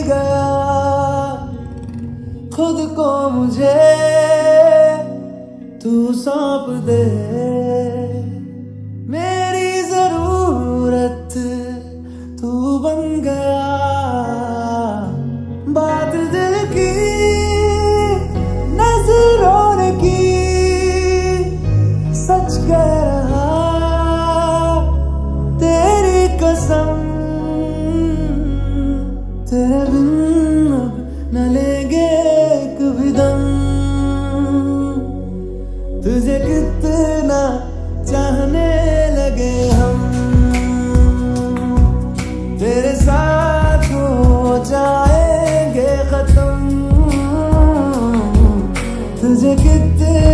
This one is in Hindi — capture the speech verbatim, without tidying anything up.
गया खुद को मुझे तू सौंप दे, मेरी जरूरत तू बन गया। बात दिल की नजरों ने की, सच कह रहा तेरी कसम, तेरे बिन अब न लेंगे एक भी दम। तुझे कितना चाहने लगे हम, तेरे साथ हो जाएंगे खत्म। तुझे कितना